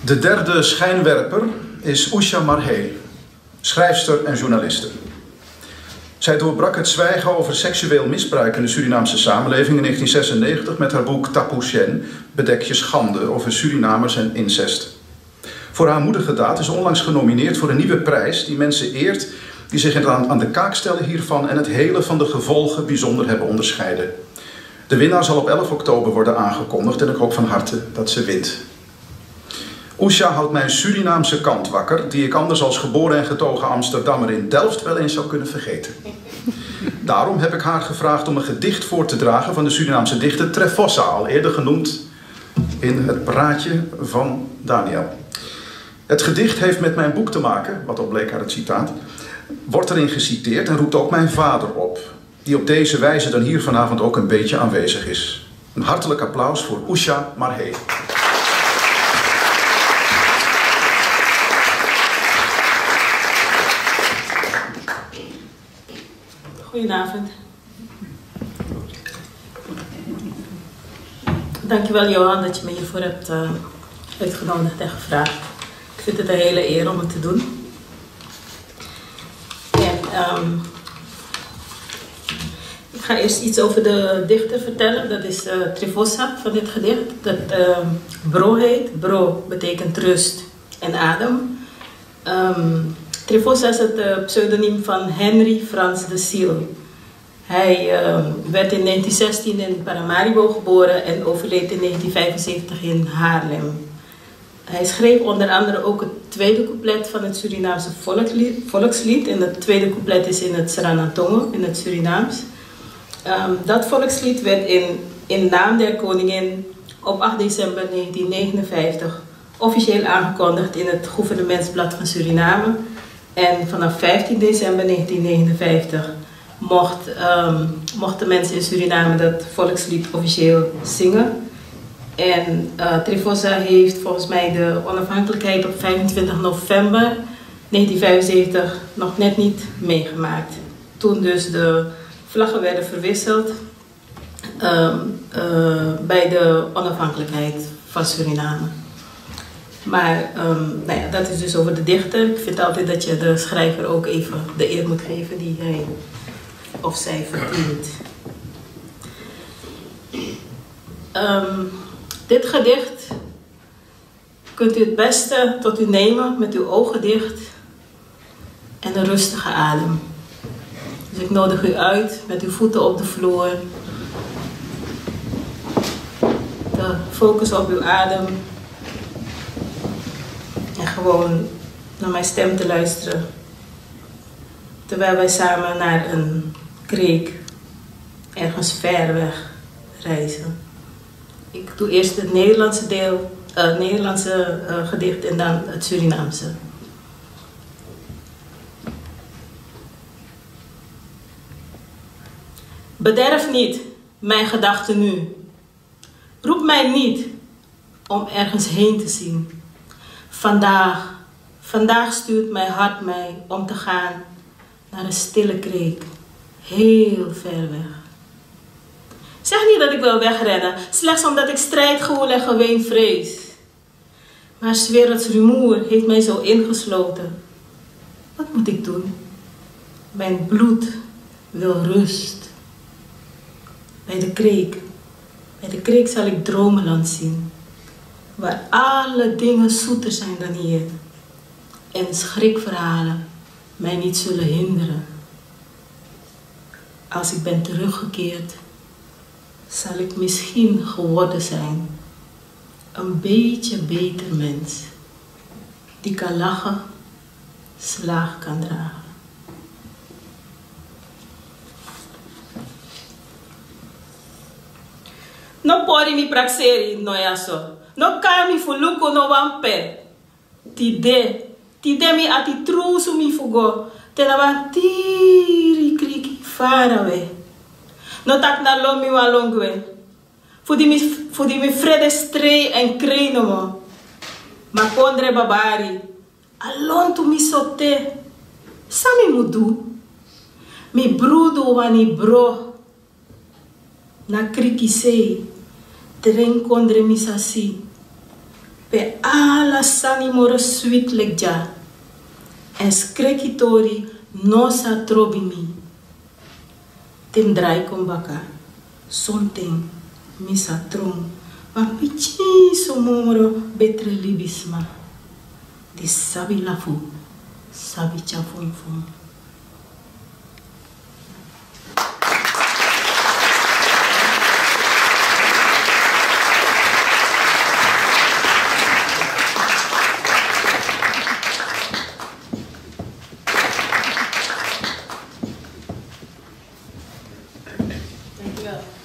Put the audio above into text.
De derde schijnwerper is Usha Marhey, schrijfster en journaliste. Zij doorbrak het zwijgen over seksueel misbruik in de Surinaamse samenleving in 1996 met haar boek Tapu Shen, Bedek je schande, over Surinamers en incest. Voor haar moedige daad is onlangs genomineerd voor een nieuwe prijs die mensen eert die zich aan de kaak stellen hiervan en het hele van de gevolgen bijzonder hebben onderscheiden. De winnaar zal op 11 oktober worden aangekondigd en ik hoop van harte dat ze wint. Usha houdt mijn Surinaamse kant wakker, die ik anders als geboren en getogen Amsterdammer in Delft wel eens zou kunnen vergeten. Daarom heb ik haar gevraagd om een gedicht voor te dragen van de Surinaamse dichter Trefossa, al eerder genoemd in het praatje van Daniel. Het gedicht heeft met mijn boek te maken, wat ook bleek uit het citaat, wordt erin geciteerd en roept ook mijn vader op, die op deze wijze dan hier vanavond ook een beetje aanwezig is. Een hartelijk applaus voor Usha Marhey. Goedenavond. Dankjewel Johan dat je me hiervoor hebt uitgenodigd en gevraagd. Ik vind het een hele eer om het te doen. En, ik ga eerst iets over de dichter vertellen. Dat is Trefossa van dit gedicht. Dat Bro heet. Bro betekent rust en adem. Trefossa is het pseudoniem van Henry Frans de Siel. Hij werd in 1916 in Paramaribo geboren en overleed in 1975 in Haarlem. Hij schreef onder andere ook het tweede couplet van het Surinaamse volkslied. En het tweede couplet is in het Sranatongo, in het Surinaams. Dat volkslied werd in naam der koningin op 8 december 1959 officieel aangekondigd in het Gouvernementsblad van Suriname. En vanaf 15 december 1959 mochten mensen in Suriname dat volkslied officieel zingen. En Trefossa heeft volgens mij de onafhankelijkheid op 25 november 1975 nog net niet meegemaakt. Toen dus de vlaggen werden verwisseld bij de onafhankelijkheid van Suriname. Maar nou ja, dat is dus over de dichter. Ik vind altijd dat je de schrijver ook even de eer moet geven die hij of zij verdient. Dit gedicht kunt u het beste tot u nemen met uw ogen dicht en een rustige adem. Dus ik nodig u uit met uw voeten op de vloer. De focus op uw adem. En gewoon naar mijn stem te luisteren. Terwijl wij samen naar een kreek ergens ver weg reizen. Ik doe eerst het Nederlandse gedicht en dan het Surinaamse. Bederf niet mijn gedachten nu. Roep mij niet om ergens heen te zien. Vandaag stuurt mijn hart mij om te gaan naar een stille kreek, heel ver weg. Zeg niet dat ik wil wegrennen, slechts omdat ik strijdgewoel en geween vrees. Maar 's werelds rumoer heeft mij zo ingesloten. Wat moet ik doen? Mijn bloed wil rust. Bij de kreek zal ik dromenland zien. Waar alle dingen zoeter zijn dan hier. En schrikverhalen mij niet zullen hinderen. Als ik ben teruggekeerd, zal ik misschien geworden zijn. Een beetje beter mens. Die kan lachen, slaag kan dragen. No pori mi praxeri no yaso. No kami fuluko no wampe. Tide mi ati trusu mi fugo. Tena tiri kriki farawe. No tak na lomi walongwe. Fudi mi frede strei en krenomo. Ma pondre babari. Alon tu mi sote. Sami mudu. Mi brudo wani bro. Na kriki sei. Tren kondre mi sasi. pe ala sanimoro sweet legja. En skrekitori nosa trobimi. Tim drai kombaka. Something misa tron. Maar pichi somoro betre libisma. Di sabi lafu. Sabi chafun. Dankjewel.